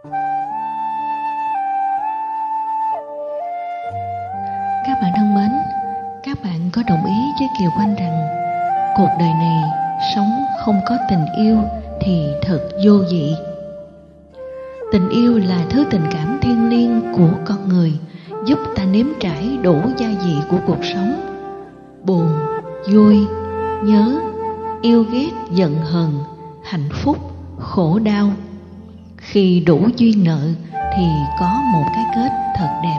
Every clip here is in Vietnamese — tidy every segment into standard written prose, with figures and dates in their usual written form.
Các bạn thân mến, các bạn có đồng ý với Kiều Quanh rằng cuộc đời này sống không có tình yêu thì thật vô vị. Tình yêu là thứ tình cảm thiêng liêng của con người, giúp ta nếm trải đủ gia vị của cuộc sống. Buồn, vui, nhớ, yêu ghét, giận hờn, hạnh phúc, khổ đau. Khi đủ duyên nợ thì có một cái kết thật đẹp.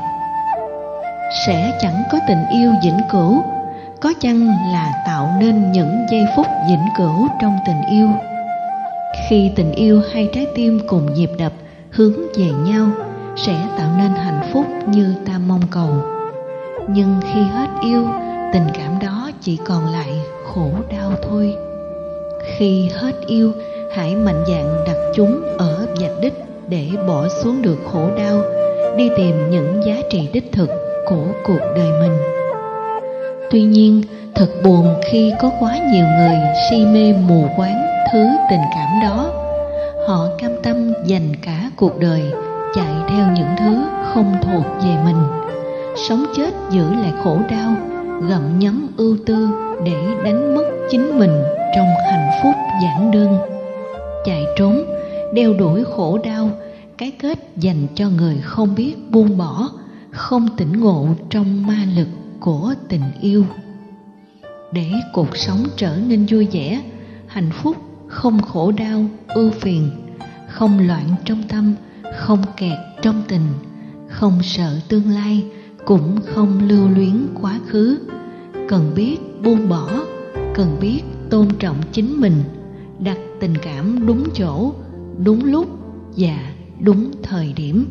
Sẽ chẳng có tình yêu vĩnh cửu, có chăng là tạo nên những giây phút vĩnh cửu trong tình yêu. Khi tình yêu hai trái tim cùng nhịp đập hướng về nhau, sẽ tạo nên hạnh phúc như ta mong cầu. Nhưng khi hết yêu, tình cảm đó chỉ còn lại khổ đau thôi. Khi hết yêu, hãy mạnh dạn đặt chúng ở vạch đích để bỏ xuống được khổ đau, đi tìm những giá trị đích thực của cuộc đời mình. Tuy nhiên, thật buồn khi có quá nhiều người si mê mù quáng thứ tình cảm đó. Họ cam tâm dành cả cuộc đời chạy theo những thứ không thuộc về mình, sống chết giữ lại khổ đau, gặm nhấm ưu tư để đánh mất chính mình trong hạnh phúc giản đơn. Chạy trốn, đeo đuổi khổ đau, cái kết dành cho người không biết buông bỏ, không tỉnh ngộ trong ma lực của tình yêu. Để cuộc sống trở nên vui vẻ, hạnh phúc, không khổ đau, ưu phiền, không loạn trong tâm, không kẹt trong tình, không sợ tương lai, cũng không lưu luyến quá khứ. Cần biết buông bỏ, cần biết tôn trọng chính mình, đặt tình cảm đúng chỗ, đúng lúc và đúng thời điểm.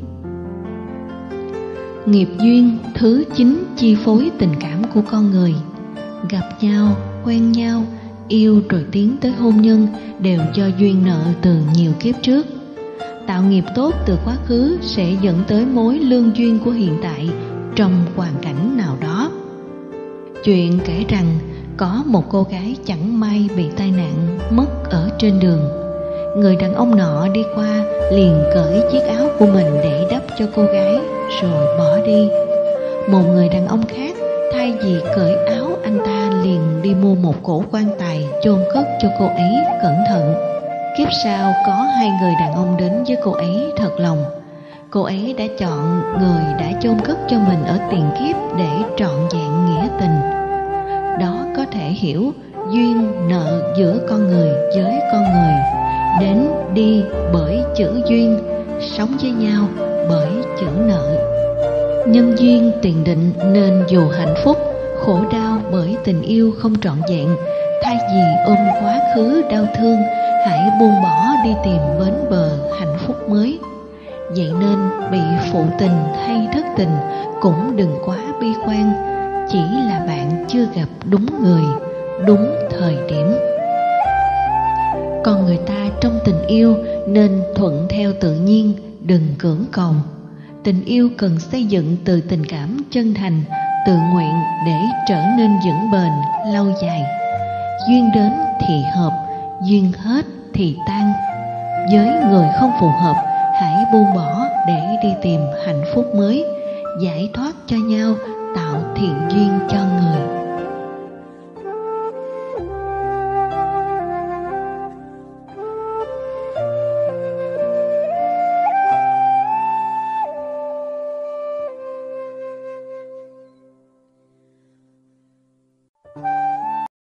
Nghiệp duyên thứ 9 chi phối tình cảm của con người. Gặp nhau, quen nhau, yêu rồi tiến tới hôn nhân đều do duyên nợ từ nhiều kiếp trước. Tạo nghiệp tốt từ quá khứ sẽ dẫn tới mối lương duyên của hiện tại trong hoàn cảnh nào đó. Chuyện kể rằng có một cô gái chẳng may bị tai nạn mất ở trên đường. Người đàn ông nọ đi qua liền cởi chiếc áo của mình để đắp cho cô gái rồi bỏ đi. Một người đàn ông khác thay vì cởi áo, anh ta liền đi mua một cổ quan tài chôn cất cho cô ấy cẩn thận. Kiếp sau có hai người đàn ông đến với cô ấy thật lòng. Cô ấy đã chọn người đã chôn cất cho mình ở tiền kiếp để trọn vẹn nghĩa tình. Đó có thể hiểu duyên nợ giữa con người với con người, đến đi bởi chữ duyên, sống với nhau bởi chữ nợ. Nhân duyên tiền định nên dù hạnh phúc, khổ đau bởi tình yêu không trọn vẹn, thay vì ôm quá khứ đau thương, hãy buông bỏ đi tìm bến bờ hạnh phúc mới. Vậy nên bị phụ tình hay thất tình cũng đừng quá bi quan, chỉ là bạn chưa gặp đúng người, đúng thời điểm. Con người ta trong tình yêu nên thuận theo tự nhiên, đừng cưỡng cầu. Tình yêu cần xây dựng từ tình cảm chân thành, tự nguyện để trở nên vững bền, lâu dài. Duyên đến thì hợp, duyên hết thì tan. Với người không phù hợp, hãy buông bỏ để đi tìm hạnh phúc mới, giải thoát cho nhau, tạo thiện duyên cho người.